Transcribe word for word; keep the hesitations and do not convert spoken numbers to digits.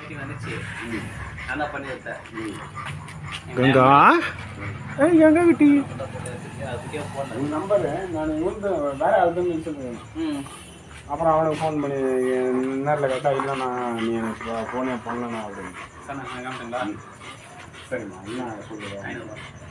waiting வந்துச்சு நான் தான் பண்ணி வைத்தேன் கங்கா ஏய் கங்கா குட்டி அதுக்கே ஃபோன் உன் நம்பரு நான் வந்து வேற ஆளுன்னு சொல்லுவேன் ம் அப்புறம் அவனுக்கு ஃபோன் பண்ணி நேரில் கேட்டா இல்லைண்ணா நீ எனக்கு ஃபோனே பண்ணலண்ணா அப்படின்னு சார் நான் காமிட்டுங்களா சரிம்மா என்ன சொல்லுவேன்